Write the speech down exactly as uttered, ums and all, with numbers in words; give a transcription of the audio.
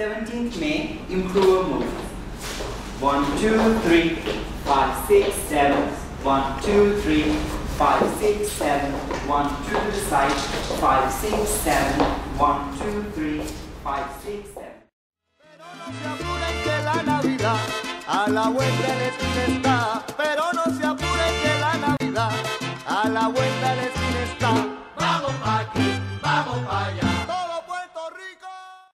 seventeenth May improver move. One, two, three, five, six, seven. One, two, three, five, six, seven. One, two to the side. Five, six, seven. One, two, three, five, six, seven. Pero no se apuren que la Navidad a la vuelta les